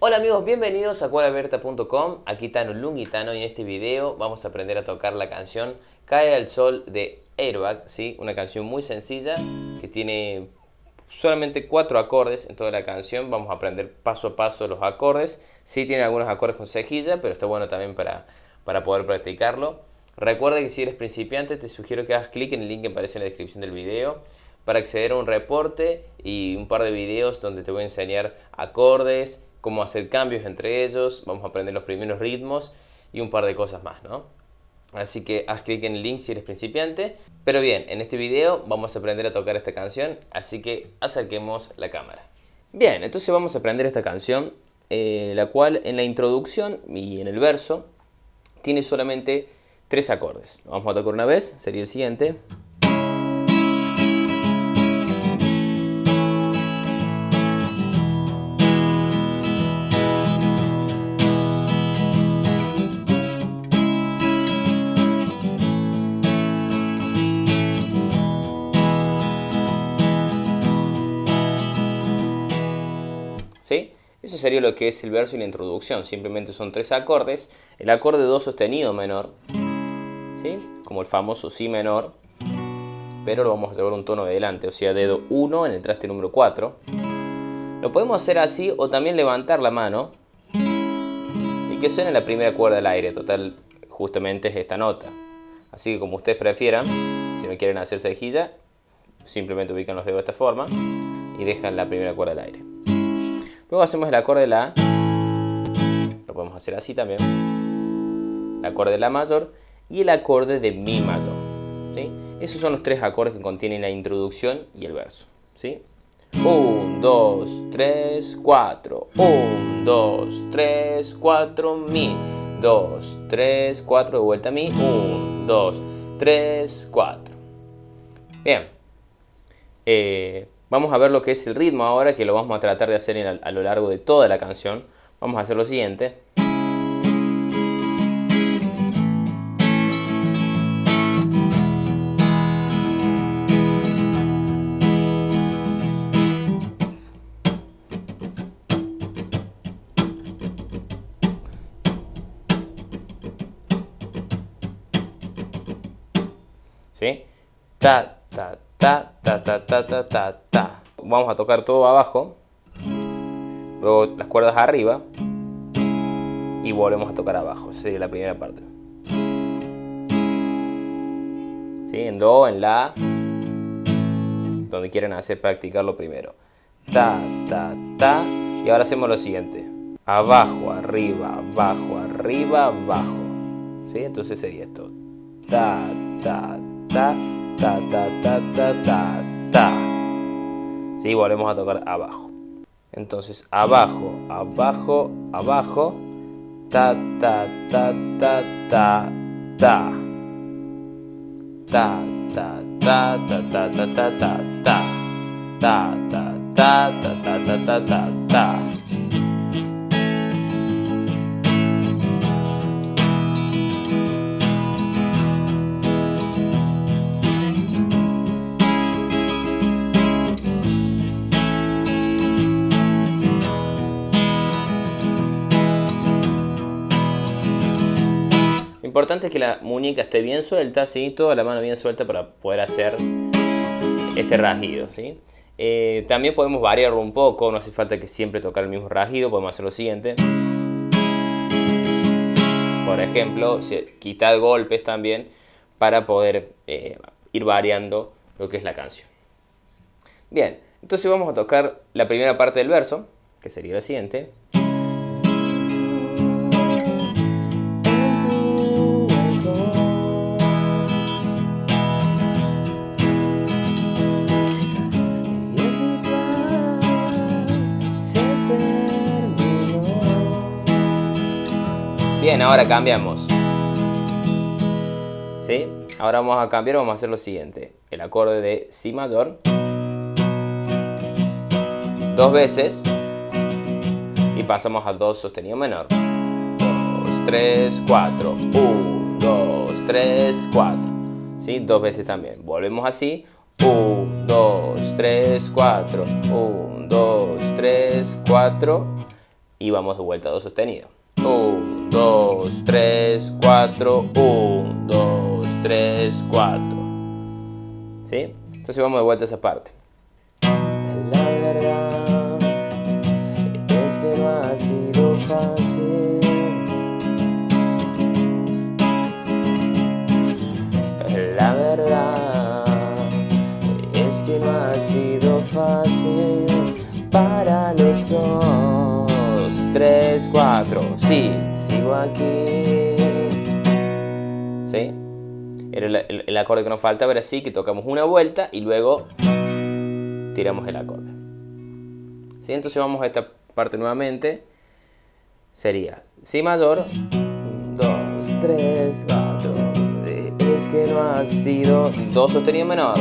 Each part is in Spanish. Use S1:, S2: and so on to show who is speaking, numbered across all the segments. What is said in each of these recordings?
S1: Hola amigos, bienvenidos a cuadabierta.com. Aquí Tano Lungitano y en este video vamos a aprender a tocar la canción Cae al Sol de Airbag, ¿sí? Una canción muy sencilla que tiene solamente 4 acordes en toda la canción. Vamos a aprender paso a paso los acordes. Sí tiene algunos acordes con cejilla, pero está bueno también para poder practicarlo. Recuerda que si eres principiante te sugiero que hagas clic en el link que aparece en la descripción del video para acceder a un reporte y un par de videos donde te voy a enseñar acordes, cómo hacer cambios entre ellos, vamos a aprender los primeros ritmos y un par de cosas más, ¿no? Así que haz clic en el link si eres principiante. Pero bien, en este video vamos a aprender a tocar esta canción, así que acerquemos la cámara. Bien, entonces vamos a aprender esta canción, la cual en la introducción y en el verso tiene solamente 3 acordes. Lo vamos a tocar una vez, sería el siguiente. ¿Sí? Eso sería lo que es el verso y la introducción. Simplemente son 3 acordes. El acorde do sostenido menor, ¿sí? Como el famoso si menor, pero lo vamos a llevar un tono de delante, o sea, dedo 1 en el traste número 4. Lo podemos hacer así o también levantar la mano y que suene la primera cuerda al aire. Total, justamente es esta nota. Así que como ustedes prefieran, si no quieren hacer cejilla, simplemente ubican los dedos de esta forma y dejan la primera cuerda al aire. Luego hacemos el acorde de la A, lo podemos hacer así también, el acorde de la mayor y el acorde de mi mayor, ¿sí? Esos son los 3 acordes que contienen la introducción y el verso, ¿sí? 1, 2, 3, 4, 1, 2, 3, 4, mi, 2, 3, 4, de vuelta mi, 1, 2, 3, 4. Bien. Vamos a ver lo que es el ritmo ahora, que lo vamos a tratar de hacer a lo largo de toda la canción. Vamos a hacer lo siguiente. ¿Sí? Ta, ta, ta, ta, ta, ta, ta, ta, ta. Vamos a tocar todo abajo, luego las cuerdas arriba y volvemos a tocar abajo. Esa sería la primera parte. ¿Sí? En do, en la, donde quieran hacer practicarlo primero. Ta, ta, ta. Y ahora hacemos lo siguiente. Abajo, arriba, abajo, arriba, abajo. ¿Sí? Entonces sería esto. Ta, ta, ta. Ta, ta, ta, ta, ta, ta. Sí, volvemos a tocar abajo. Entonces, abajo, abajo, abajo. Ta, ta, ta, ta, ta, ta. Ta, ta, ta, ta, ta, ta, ta, ta, ta. Ta, ta, ta, ta, ta, ta, ta, ta, ta. Lo importante es que la muñeca esté bien suelta, ¿sí? Toda la mano bien suelta para poder hacer este rasguido, ¿sí? También podemos variarlo un poco, no hace falta que siempre tocar el mismo rasguido, podemos hacer lo siguiente. Por ejemplo, quitar golpes también para poder ir variando lo que es la canción. Bien, entonces vamos a tocar la primera parte del verso, que sería la siguiente. Bien, ahora cambiamos. ¿Sí? Ahora vamos a cambiar, vamos a hacer lo siguiente. El acorde de si mayor. 2 veces. Y pasamos a do sostenido menor. 2, 3, 4. 1, 2, 3, 4. ¿Sí? 2 veces también. Volvemos así. 1, 2, 3, 4. 1, 2, 3, 4. y vamos de vuelta a do sostenido. 1, 2, 3, 4, 1, 2, 3, 4. ¿Sí? Entonces vamos de vuelta a esa parte.
S2: La verdad es que no ha sido fácil. La verdad es que no ha sido fácil para los 2, 3, 4. Sí, sigo aquí.
S1: ¿Sí? Era el acorde que nos faltaba, era así, que tocamos una vuelta y luego tiramos el acorde. ¿Sí? Entonces vamos a esta parte nuevamente. Sería Si mayor, 1, 2, 3, 4.
S2: Es que no ha sido
S1: Do sostenido menor.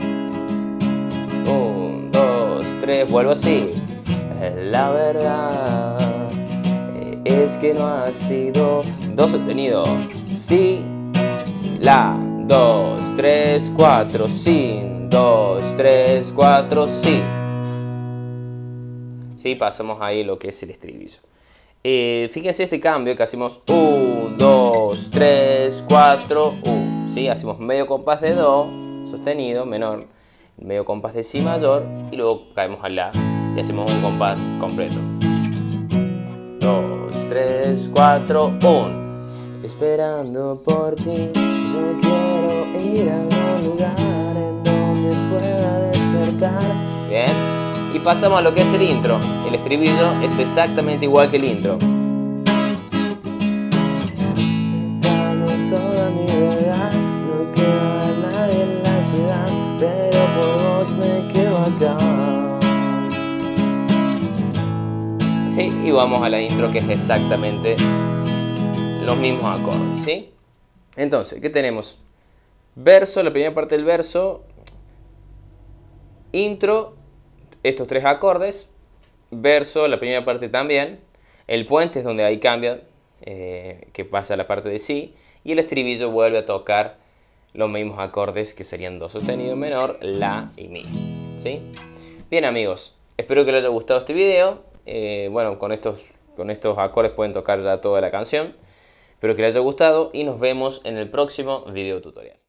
S1: 1, 2, 3, vuelvo así.
S2: la verdad. Es que no ha sido
S1: Do sostenido. Si, la, 2, 3, 4, si, 2, 3, 4, si. Sí, pasamos ahí lo que es el estribillo. Fíjense este cambio que hacemos 1, 2, 3, 4, 1. ¿Sí? Hacemos medio compás de do sostenido menor, medio compás de si mayor y luego caemos a la y hacemos un compás completo. 2, 3, 4, 1.
S2: esperando por ti. Yo quiero ir a un lugar en donde pueda despertar.
S1: Bien. Y pasamos a lo que es el intro. El estribillo es exactamente igual que el intro.
S2: Dando toda mi verdad, no queda nadie en la ciudad, pero por vos me quedo acá.
S1: ¿Sí? Y vamos a la intro, que es exactamente los mismos acordes, ¿sí? Entonces, ¿qué tenemos? Verso, la primera parte del verso, intro, estos tres acordes, verso, la primera parte también, el puente es donde ahí cambia, que pasa a la parte de si, y el estribillo vuelve a tocar los mismos acordes que serían do sostenido menor, la y mi, ¿sí? Bien amigos, espero que les haya gustado este video. Bueno, con estos acordes pueden tocar ya toda la canción. Espero que les haya gustado y nos vemos en el próximo video tutorial.